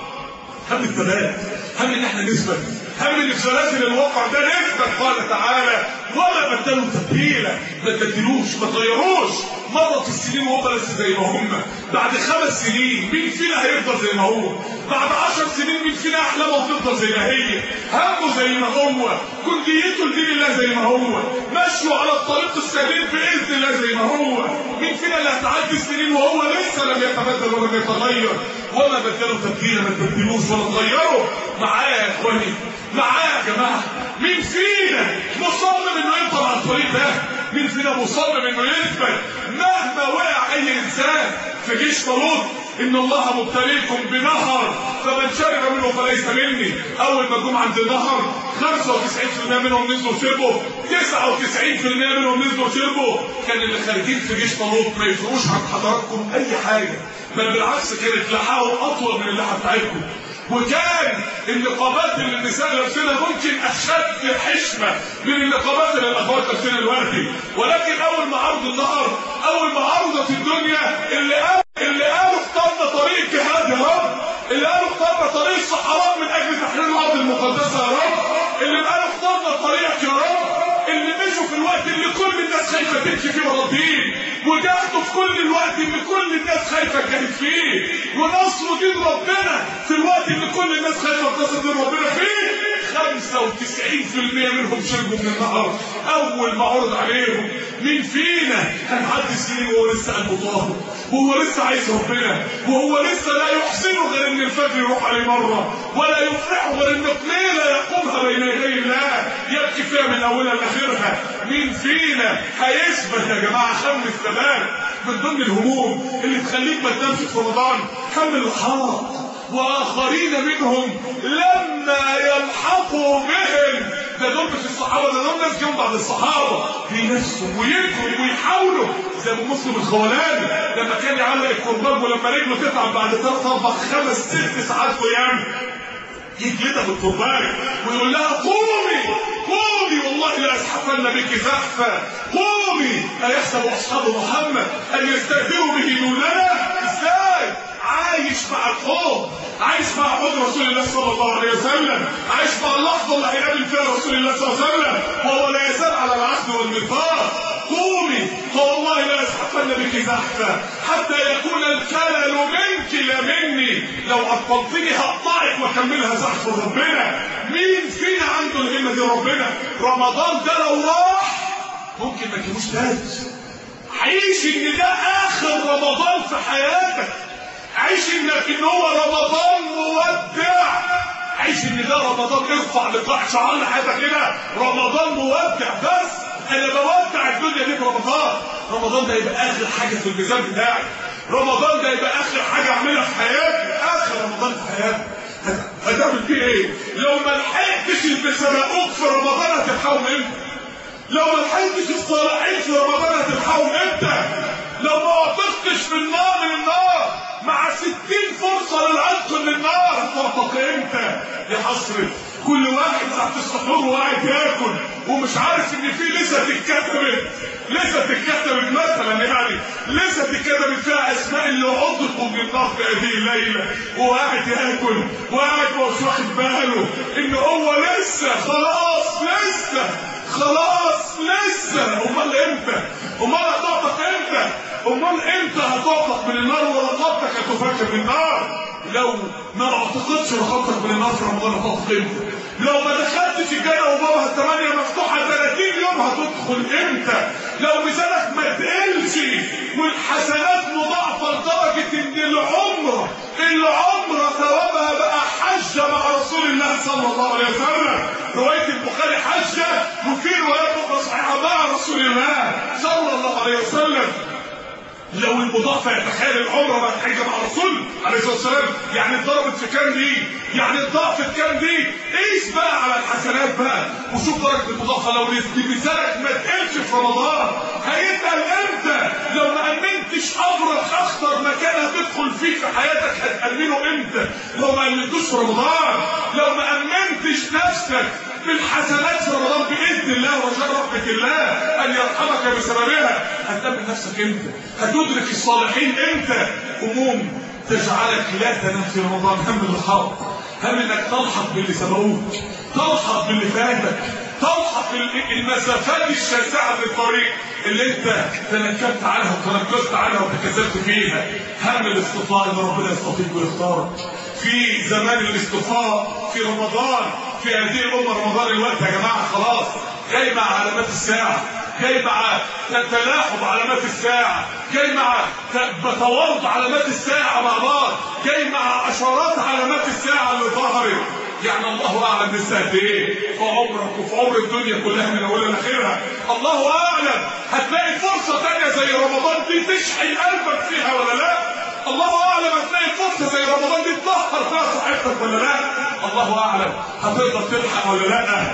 هم الثبات، هم ان احنا نثبت، هم ان في سلاسل الواقع ده نثبت. قال تعالى ولا بدلوا تبديلا، ما تبدلوش، ما تغيروش. مرت السنين وهم لسه زي ما هم. بعد 5 سنين مين فينا هيفضل زي ما هو؟ بعد 10 سنين مين فينا احلامه تفضل زي ما هي؟ همه زي ما هو، كليته لدين الله زي ما هو، مشوا على الطريق السليم باذن الله زي ما هو. مين فينا اللي هتعدي السنين وهو لسه لم يتبدل ولم يتغير؟ وما بدلوا تبديلا، ما تبدلوش ولا تغيروا. معايا يا اخواني، معايا يا جماعه. مين فينا مصمم انه يفضل على الطريق ده؟ مين فينا مصمم انه يثبت مهما وقع اي انسان؟ في جيش طالوت ان الله مبتليكم بنهر فمن شرب منه فليس مني. اول ما جم عند النهر 95% منهم نزلوا شربوا، 99% منهم نزلوا شربوا. كان اللي خارجين في جيش طالوت ما يفرقوش عن حضراتكم اي حاجه، بل بالعكس كانت لحاهم اطول من اللحى بتاعتكم. وكان النقابات اللي النساء لابسينها ممكن اشد حشمه من النقابات اللي الاخوات لابسينها دلوقتي. ولكن اول ما عرضوا النهر، اول ما عرضت الدنيا، اللي قالوا اخترنا طريق جهاد يا رب، اللي قالوا اخترنا طريق الصحراء من اجل تحرير الارض المقدسه يا رب، اللي قالوا اخترنا طريقك يا رب، اللي مشوا في الوقت اللي كل الناس خايفه تمشي فيه ورا الدين، وجاهدوا في كل الوقت اللي كل الناس خايفه تجاهد فيه، ونصروا دين ربنا في الوقت اللي كل الناس خايفه تنصر دين ربنا فيه. 95% منهم شربوا من النهر اول ما عرض عليهم. مين فينا هنعدي سنين وهو لسه قلبه طاهر، وهو لسه عايز ربنا، وهو لسه لا يحسنه غير ان الفجر يروح عليه مره، ولا يفرحه غير ان قليله يقومها بين يدي الله يبكي فيها من اولها لاخرها؟ مين فينا هيثبت يا جماعه هم الثبات؟ من ضمن الهموم اللي تخليك ما تنامش في رمضان هم اللحاق، واخرين منهم لما يلحقوا بهم. ده دول مش الصحابه، ده دول ناس جم بعد الصحابه بينسوا ويجروا ويحاولوا، زي ابو مسلم الخولاني لما كان يعلق الكرباج ولما رجله تتعب بعد 3 4 5 6 ساعات قيام يجلدها بالكرباج ويقول لها قومي قومي والله لأزحفن بك زحفا، قومي. أيحسب أصحاب محمد أن يستهزئوا به دوننا؟ إزاي؟ عايش مع القوم، عايش مع حضور رسول الله صلى الله عليه وسلم، عايش مع اللحظة اللي هيقابل فيها رسول الله صلى الله عليه وسلم وهو لا يزال على العهد والميثاق. قومي فوالله لا يزحفن بك زحفة حتى يكون الكلل منك لا مني، لو أطلتني هقطعك وأكملها زحف ربنا. مين فينا عنده الهمة دي؟ ربنا. رمضان ده لو راح ممكن ما تجيبوش تاني. عيش ان ده اخر رمضان في حياتك، عيش ان هو رمضان مودع، عيش ان ده رمضان ارفع لقاء شعار حياتك كده، رمضان مودع. بس انا بودع الدنيا دي برمضان. رمضان ده يبقى اخر حاجه في الميزان بتاعي، رمضان ده يبقى اخر حاجه اعملها في حياتي، اخر رمضان في حياتي. هتعمل فيه ايه؟ لو ما لحقتش اللي سبقوك في رمضان هتلحقهم امتى؟ لو ما لحقتش الصالحين في رمضان هتلحقهم امتى؟ لو ما وقفتش في النار من النار مع 60 فرصه للعتق من النار هتوقف امتى؟ يا حسرة كل واحد ساعة السحور وقاعد ياكل ومش عارف ان في لسه اتكتبت مثلا، يعني لسه اتكتبت فيها اسماء اللي عضقوا من النار في هذه الليله، وقاعد ياكل وقاعد مش واخد باله ان هو لسه خلاص لسه. امال امتى؟ امال هتعتق امتى؟ امال امتى هتعتق من النار ورقبتك هتفك من النار؟ لو ما اعتقدش رقبتك من النار في رمضان هتعتق امتى؟ لو ما دخلتش الجنه وبابها الثمانيه مفتوحه 30 يوم هتدخل امتى؟ لو ميزانك ما تقلش والحسنات مضاعفه لدرجه ان العمره ثوابها بقى حجه مع رسول الله صلى الله عليه وسلم. روايه البخاري حجه وفي روايات اخرى صحيحه مع رسول الله صلى الله عليه وسلم. لو المضاعفه يتخيل العمره بقت حجه مع الرسول عليه الصلاه والسلام، يعني اتضربت في كام دي؟ يعني اتضاعفت كام دي؟ قيس بقى على الحسنات بقى وشوف درجه المضاعفه. لو ميزانك ما تقلش في رمضان هيتقل امتى؟ لو ما امنتش اخطر مكان هتدخل فيه في حياتك هتامنه امتى؟ لو ما امنتوش في رمضان، لو ما امنتش نفسك بالحسنات في رمضان باذن الله ورجاء رحمه الله ان يرحمك بسببها، هتامن نفسك امتى؟ هتدرك الصالحين امتى؟ هموم تجعلك لا تنام في رمضان، هم الحرب، هم انك تلحق باللي سبقوك، تلحق باللي فاتك، تلحق المسافات الشاسعه في الطريق اللي انت تنكبت عنها وتنكست عنها وتكسلت فيها. هم الاصطفاء ان ربنا يصطفيك ويختارك في زمان الاصطفاء في رمضان، في هذه الامه. رمضان الوقت يا جماعه خلاص جاي مع علامات الساعه، جاي مع تلاحم علامات الساعه، جاي مع توارد علامات الساعه مع بعض، جاي مع اشارات علامات الساعه اللي ظهرت. يعني الله اعلم لسه قد ايه في عمرك وفي عمر الدنيا كلها من اولها لاخرها، الله اعلم. هتلاقي فرصه ثانيه زي رمضان دي تشحن قلبك فيها ولا لا؟ الله اعلم. هتلاقي فرصه زي رمضان دي تطهر فيها صحتك ولا لا؟ الله اعلم. هتقدر تلحق ولا لا؟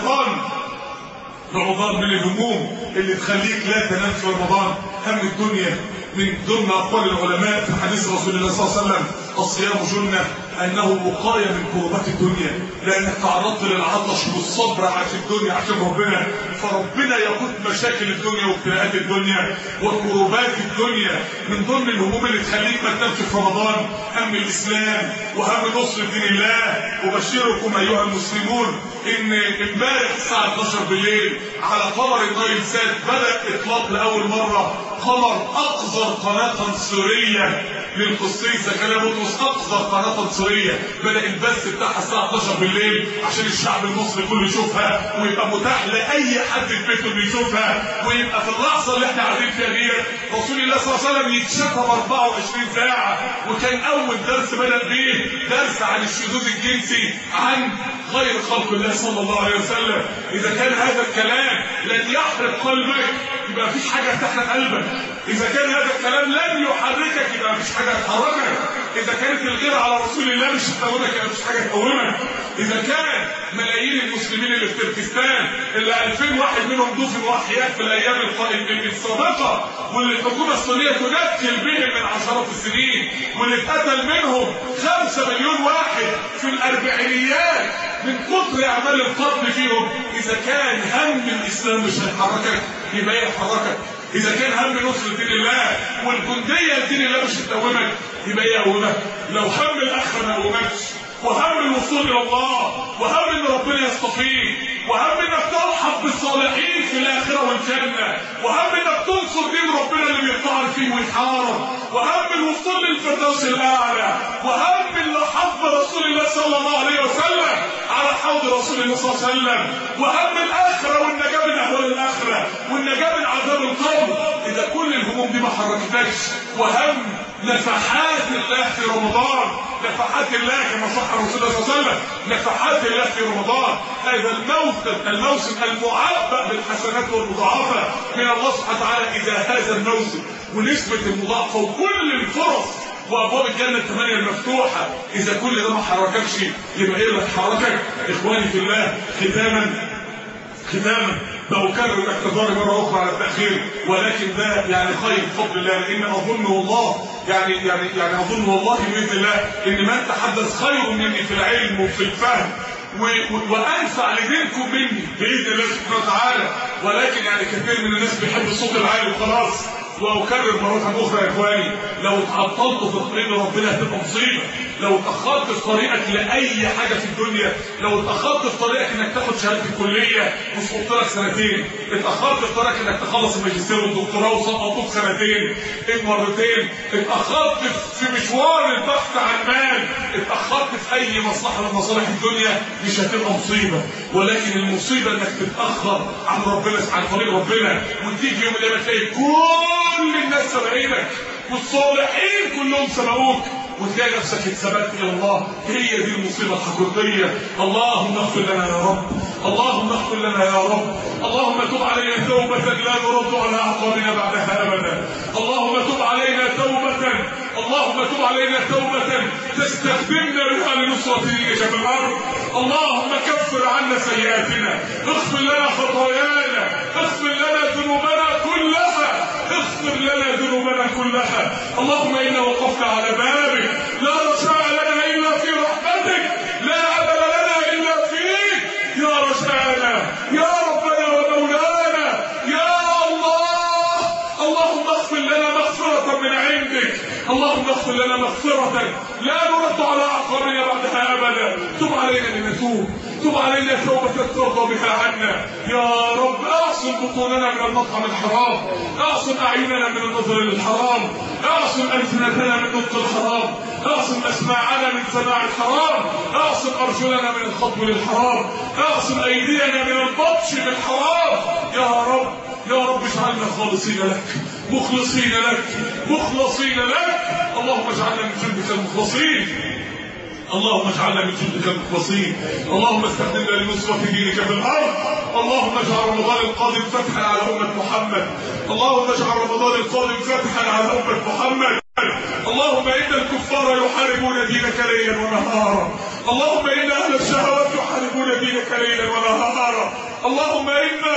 رمضان من الهموم اللي تخليك لا تنام في رمضان. هم الدنيا من ضمن اقوال العلماء في حديث رسول الله صلى الله عليه وسلم: الصيام جنه، انه وقايه من كربات الدنيا، لانك تعرضت للعطش والصبر عشان الدنيا عشان ربنا، فربنا يقود مشاكل الدنيا وابتلاءات الدنيا وكربات الدنيا. من ضمن الهموم اللي تخليك ما تنامش في رمضان هم الاسلام وهم نصر دين الله. وبشركم ايها المسلمون ان امبارح الساعه 12 بالليل على قمر النايل سات بدا اطلاق لاول مره قمر اقذر قناه تنصيريه للقسيس زكريا بطرس، اقذر قناه تنصيريه بدا البث بتاعها الساعه 12 بالليل عشان الشعب المصري كله يشوفها ويبقى متاح لاي حد في بيته انه يشوفها، ويبقى في اللحظه اللي احنا قاعدين فيها دي رسول الله صلى الله عليه وسلم يتشتم 24 ساعه. وكان اول درس بدا بيه درس عن الشذوذ الجنسي عن غير خلق الله صلى الله عليه وسلم. اذا كان هذا الكلام لن يحرق قلبك يبقى مفيش حاجه تحرق قلبك، اذا كان هذا الكلام لن يحركك يبقى مفيش حاجه هتحركك، اذا كانت الغيره على رسول الله مش هتقومك يبقى مفيش حاجه تقومك، اذا كان ملايين المسلمين اللي في تركستان اللي 2000 واحد منهم دفن واحياء في الايام السابقه واللي الحكومه الصينيه تنكل بهم من عشرات السنين واللي اتقتل منهم 5 مليون واحد في الاربعينيات من كتر اعمال القتل فيهم، اذا كان هم الاسلام مش هيحركك يبقى ايه يحركك؟ اذا كان هم نصر دين الله والجنديه لدين الله مش هتقومك يبقى ايه يقومك؟ لو هم الاخره ما قومكش وهم الوصول الى الله وهم ان ربنا يصطفيك وهم انك تلحق بالصالحين في الاخره والجنه، وهم انك تنصر دين ربنا اللي بيطعن فيه ويحارب، وهم الوصول للفردوس الاعلى، وهم اللي حب رسول الله صلى الله عليه وسلم على حوض رسول الله صلى الله عليه وسلم، وهم الاخره والنجاه من اهوال الاخره والنجاه من عذاب القبر. اذا كل الهموم دي ما حركتكش، وهم نفحات الله في رمضان، نفحات الله كما صح رسول الله صلى الله عليه وسلم، نفحات الله في رمضان، هذا الموسم المعبأ بالحسنات والمضاعفة من الله سبحانه وتعالى. إذا هذا الموسم ونسبة المضاعفة وكل الفرص وأبواب الجنة الثمانية المفتوحة، إذا كل ده ما حرككش يبقى إيه اللي حركك؟ إخواني في الله، ختاما بأكرر اعتذاري مرة أخرى على التأخير، ولكن ده يعني خير بفضل الله، لأن أظن والله يعني أظن والله بإذن الله إن من تحدث خير مني في العلم وفي الفهم وأنفع لدينكم مني بإذن الله سبحانه وتعالى، ولكن يعني كثير من الناس بيحب الصوت العالي وخلاص. واكرر مرة اخرى يا اخواني، لو اتعطلت في طريق ربنا هتبقى مصيبه. لو اتاخرت في طريقك لاي حاجه في الدنيا، لو اتاخرت في طريقك انك تاخد شهاده الكليه وسقطت لك سنتين، اتاخرت في طريقك انك تخلص الماجستير والدكتوراه وسقطوك سنتين مرتين، اتاخرت في مشوار البحث عن مال، اتاخرت في اي مصلحه من مصالح الدنيا، مش هتبقى مصيبه. ولكن المصيبه انك تتاخر عن ربنا، عن طريق ربنا، وتيجي يوم اللي تلاقي كل الناس سبقينك والصالحين كلهم سبقوك، وتلاقي نفسك اتسبقت الى الله. هي دي المصيبه الحقيقيه. اللهم اغفر لنا يا رب، اللهم اغفر لنا يا رب، اللهم تب علينا توبه لا نرد على اعقابنا بعدها ابدا. اللهم تب علينا توبه، اللهم تب علينا توبه تستخدمنا بها لنصره دينك في الارض. اللهم كفر عنا سيئاتنا، اغفر لنا خطايانا، اغفر لنا ذنوبنا كلها، اغفر لنا ذنوبنا كلها. اللهم انا وقفنا على بابك، لا رجاء لنا الا في رحمتك، لا امل لنا الا فيك يا رجاءنا يا ربنا ومولانا يا الله. اللهم اغفر لنا مغفرة من عندك، اللهم اغفر لنا مغفرة لا نرد على اعقابنا بعدها ابدا. تب علينا لنتوب، تب علينا توبة ترضى بها عنا يا رب. اعصم بطوننا من المطعم الحرام، اعصم اعيننا من النظر للحرام، اعصم السنتنا من نطق الحرام، اعصم اسماعنا من سماع الحرام، اعصم ارجلنا من الخطو للحرام، اعصم ايدينا من البطش بالحرام يا رب. يا رب اجعلنا خالصين لك، مخلصين لك، مخلصين لك. اللهم اجعلنا من جندك المخلصين، اللهم اجعلنا من جندك المخلصين. اللهم استخدمنا لنصرة دينك في الارض. اللهم اجعل رمضان القادم فتحا على امة محمد، اللهم اجعل رمضان القادم فتحا على امة محمد. اللهم ان الكفار يحاربون دينك ليلا ونهارا، اللهم ان اهل الشهوات يحاربون دينك ليلا ونهارا. اللهم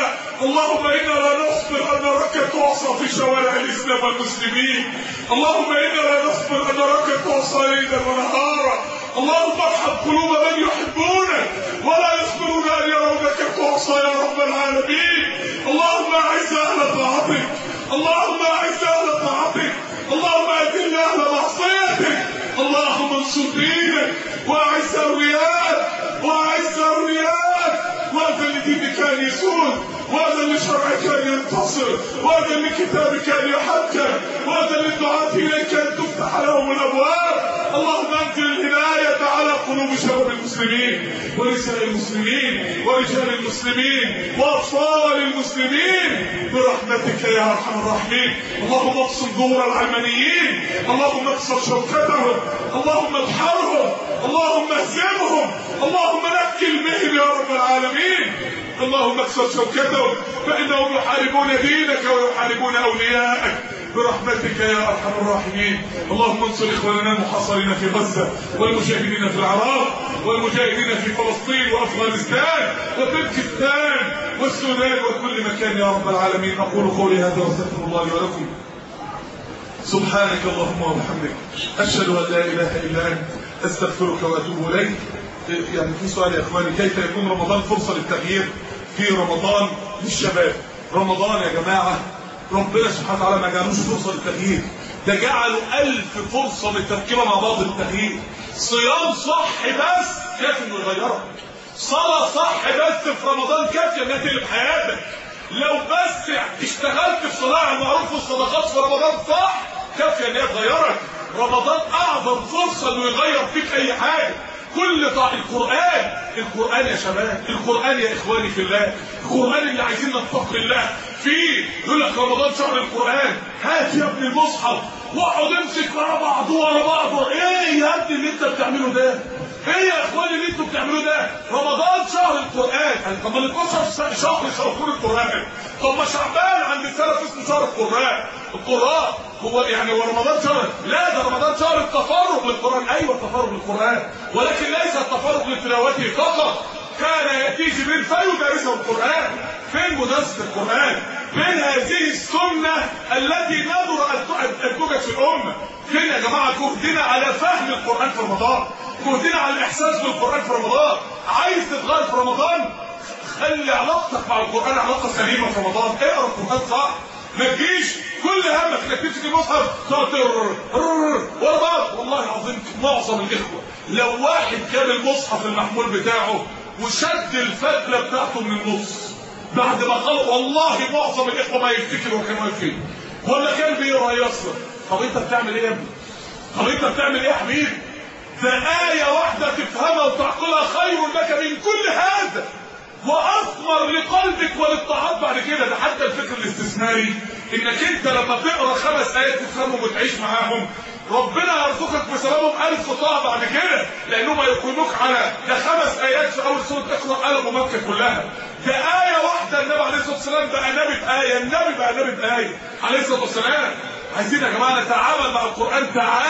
انا لا نصبر ان نراك تعصى في شوارع الاسلام والمسلمين، اللهم انا لا نصبر ان نراك تعصى ليلا ونهارا. اللهم ارحم قلوب من يحبونك ولا يصبرون ان يرونك تعصى يا رب العالمين. اللهم اعز اهل طاعتك، اللهم اعز اهل طاعتك، اللهم اذل اهل معصيتك. اللهم انصر دينك واعز اولياءك، واعز اولياءك، واذن لدينك ان يسود، واذن لشرعك ان ينتصر، واذن لكتابك ان يحكم، واذن للدعاة اليك ان تفتح لهم الابواب. اللهم انزل الهداية على قلوب شباب المسلمين ونساء المسلمين ورجال المسلمين واطفال المسلمين برحمتك يا ارحم الراحمين. اللهم اقصد دور العلمانيين، اللهم اكسر شوكتهم، اللهم اطحرهم، اللهم اهزمهم، اللهم نكل بهم يا رب العالمين. اللهم اكسر شوكتهم فانهم يحاربون دينك ويحاربون اولياءك برحمتك يا ارحم الراحمين. اللهم انصر اخواننا المحاصرين في غزه والمجاهدين في العراق والمجاهدين في فلسطين وافغانستان وتركستان والسودان وكل مكان يا رب العالمين. اقول قولي هذا واستغفر الله لي ولكم. سبحانك اللهم وبحمدك، اشهد ان لا اله الا انت، استغفرك واتوب اليك. يعني في سؤال يا اخواني، كيف يكون رمضان فرصه للتغيير؟ في رمضان للشباب. رمضان يا جماعه ربنا سبحانه وتعالى ما جعلوش فرصه للتغيير، ده جعلوا 1000 فرصه للتركيبه مع بعض للتغيير. صيام صح بس كافي انه يغيرك، صلاه صح بس في رمضان كافيه انها تقلب حياتك، لو بس اشتغلت في صناعة المعروف والصدقات في رمضان صح كافية ان هي تغيرك. رمضان اعظم فرصة انه يغير فيك اي حاجة. كل القرآن يا شباب، القرآن يا اخواني في الله، القرآن اللي عايزين نتقي الله فيه. يقول لك رمضان شهر القرآن، هات يا ابني المصحف واقعد امسك ورا بعضه. ايه يا ابني اللي انت بتعمله ده؟ ايه يا اخواني اللي انتوا بتعملوه ده؟ رمضان شهر القرآن. طب ما 12 شهر شهور القرآن. طب ما شعبان عند السلف اسمه شهر القرآن. هو يعني هو رمضان شهر؟ لا، ده رمضان شهر التفرغ للقرآن. ايوه التفرغ للقرآن، ولكن ليس التفرغ لتلاوته فقط. كان يأتي جبريل فيدرسه القرآن. فين مدرسة القرآن؟ فين هذه السنة التي نذر أن توجد في الأمة؟ فين يا جماعة جهدنا على فهم القرآن في رمضان؟ جهدنا على الإحساس بالقرآن في رمضان؟ عايز تتغير في رمضان؟ خلي علاقتك مع القرآن علاقة سليمة في رمضان. اقرا القرآن صح. ما تجيش كل همك انك تمسك المصحف تقعد ورا بعض. والله العظيم معظم الإخوة لو واحد كان المصحف المحمول بتاعه وشد الفتلة بتاعته من النص بعد ما خلق، والله معظم الإخوة ما يفتكر هو كان واقف فين ولا كان بيقرا يسر. طب انت بتعمل ايه يا ابني؟ طب انت بتعمل ايه يا حبيبي؟ ده آية واحدة تفهمها وتعقلها خير لك من كل هذا واثمر لقلبك وللطاعات بعد كده. ده حتى الفكر الاستثماري انك انت لما تقرا 5 آيات تفهمهم وتعيش معاهم، ربنا يرزقك بسببهم 1000 طاعه بعد كده، لانهم يقيموك على ده 5 آيات في اول سوره اقرا آل مكه كلها. ده آية واحدة النبي عليه الصلاه والسلام بقى نبي بآية، النبي بقى نبي بآية عليه الصلاه والسلام. عايزين يا جماعه نتعامل مع القرآن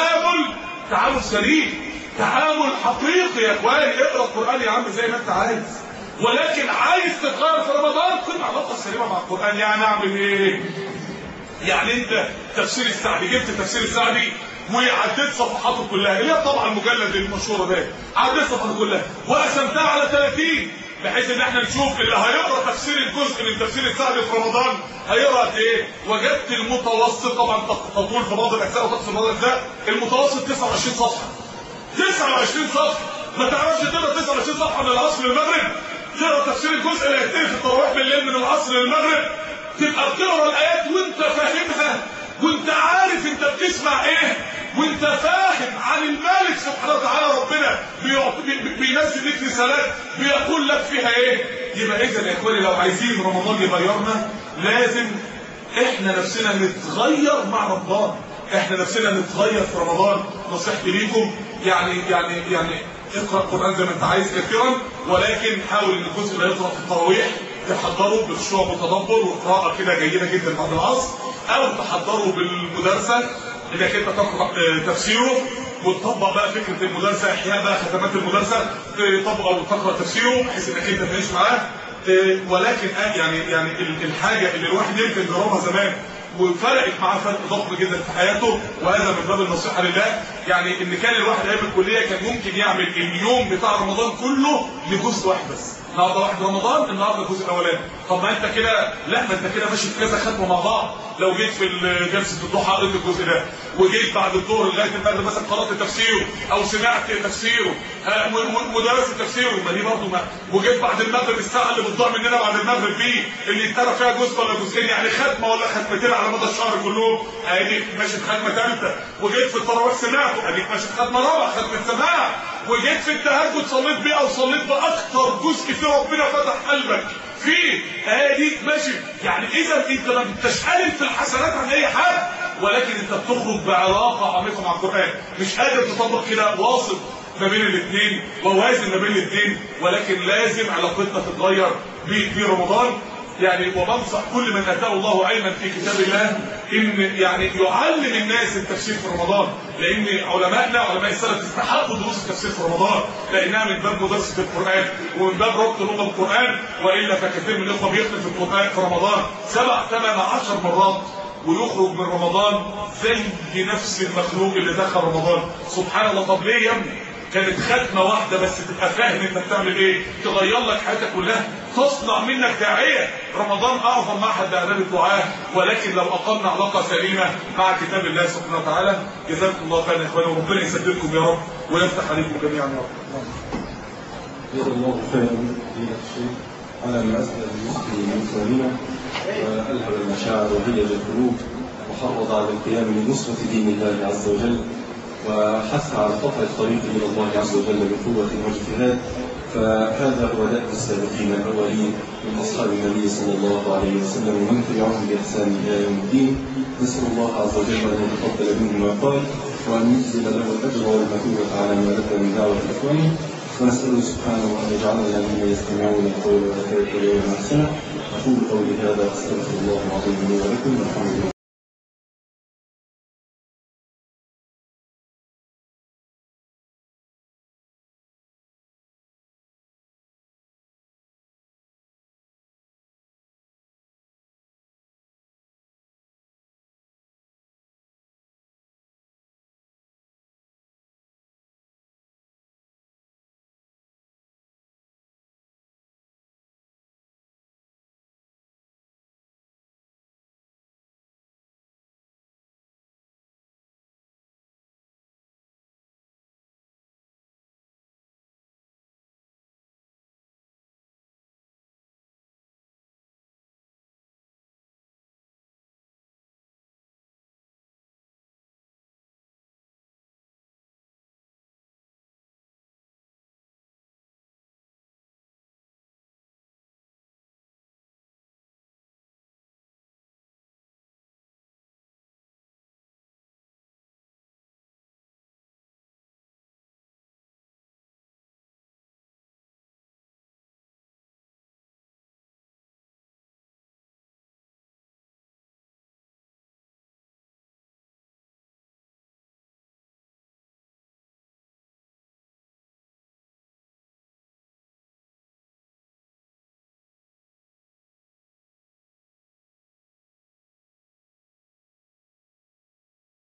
تعامل سليم، تعامل حقيقي يا اخواني. اقرا القرآن يا عم زي ما انت عايز، ولكن عايز تتغير في رمضان كن علاقه سليمه مع القرآن. يعني اعمل ايه؟ يعني انت تفسير السعدي، جبت تفسير السعدي وعديت صفحاته كلها اللي هي طبعا المجلد المشهوره ده، عديت صفحاته كلها وقسمتها على 30 بحيث ان احنا نشوف اللي هيقرا تفسير الجزء من تفسير السعدي في رمضان هيقرا قد ايه. وجدت المتوسط طبعا تطول في بعض الاجزاء وتقصر في بعض الاجزاء، المتوسط 29 صفحه. 29 صفحه. ما تعرفش تقرا 29 صفحه من العصر للمغرب؟ تقرا تفسير الجزء اللي هيبتدي في التراويح بالليل من العصر للمغرب، تبقى بتقرا الايات وانت فاهمها وانت عارف انت بتسمع ايه، وانت فاهم عن الملك سبحانه وتعالى. ربنا بينزل لك رسالات بيقول لك فيها ايه. يبقى اذا يا اخواني لو عايزين رمضان يغيرنا لازم احنا نفسنا نتغير مع رمضان، احنا نفسنا نتغير في رمضان. نصيحتي ليكم يعني اقرا القرآن زي ما انت عايز كثيرا، ولكن حاول ان الجزء اللي يقرا في التراويح تحضره بخشوع وتدبر وقراءه كده جيده جدا بعد العصر، او تحضره بالمدرسه انك انت تقرا تفسيره وتطبق بقى فكره المدرسه، احياء بقى ختمات المدرسه تطبق او تقرا تفسيره بحيث انك انت تعيش معاه. ولكن يعني الحاجه اللي الواحد يمكن جربها زمان وفرقت معاه فرق ضخم جدا في حياته، وهذا من باب النصيحه لله. يعني ان كان الواحد ايام الكليه كان ممكن يعمل اليوم بتاع رمضان كله لجزء واحد بس. النهارده واحد رمضان، النهارده الجزء الاولاني. طب ما انت كده لا، ما انت كده ماشي في كذا ختمه مع بعض. لو جيت في جلسه الضحى قريت الجزء ده، وجيت بعد الظهر لغايه المغرب مثلا قرات تفسيره او سمعت تفسيره ودرست تفسيره، ما دي برضه وجيت بعد المغرب الساعه اللي بتضيع مننا بعد المغرب دي اللي اترى فيها جزء ولا جزئين، يعني ختمه ولا ختمتين على مدى الشهر كلهم، اديك ماشي في ختمه ثالثه. وجيت في التراويح سمعته، اديك ماشي في ختمه رابعه، ختمه سماع. وجيت في التهجد صليت بيه او صليت باكثر جزء فيه ربنا فتح قلبك فيه، اديك ماشي. يعني اذا انت ما انتش قلل في الحسنات عن اي حد، ولكن انت بتخرج بعلاقه عميقه مع القران، مش قادر تطبق كده واصل ما بين الاثنين ووازن ما بين الاثنين، ولكن لازم علاقتنا تتغير في رمضان. يعني وبنصح كل من اتاه الله علما في كتاب الله ان يعني يعلم الناس التفسير في رمضان، لان علماء السلف استحقوا دروس التفسير في رمضان، لانها من باب مدرسه القران ومن باب ربط الامه بالقران. والا فكثير من الاخوه بيختم في القران في رمضان 7 8 10 مرات ويخرج من رمضان زي نفس المخلوق اللي دخل رمضان. سبحان الله. طب ليه يا ابني؟ كانت ختمه واحده بس تبقى فاهم انت بتعمل ايه، تغير لك حياتك كلها، تصنع منك داعيه. رمضان اعظم معهد لاداب الدعاء، ولكن لو اقمنا علاقه سليمه مع كتاب الله سبحانه وتعالى. جزاكم الله خيرا يا اخواني، وربنا يسددكم يا رب ويفتح عليكم جميعا يا رب. جزا الله خيرا فضيلة الشيخ على ما اسال المسلمين من سؤالنا. وألهم المشاعر وهيج القلوب وحرض على القيام بنصرة دين الله عز وجل وحث على قطع الطريق إلى الله عز وجل بقوة واجتهاد. فهذا هو دأب السابقين الأولين من أصحاب النبي صلى الله عليه وسلم ومن تبعهم بإحسان إلى يوم الدين. نسأل الله عز وجل أن يتقبل منه ما قال وأن يجزل له الأجر والمثوبة على ما لك من دعوة إخوانه، ونسأله سبحانه أن يجعلنا ممن يستمعون القول ويتبعون أحسنه. أقول قولي هذا وأستغفر الله العظيم لي ولكم والحمد لله.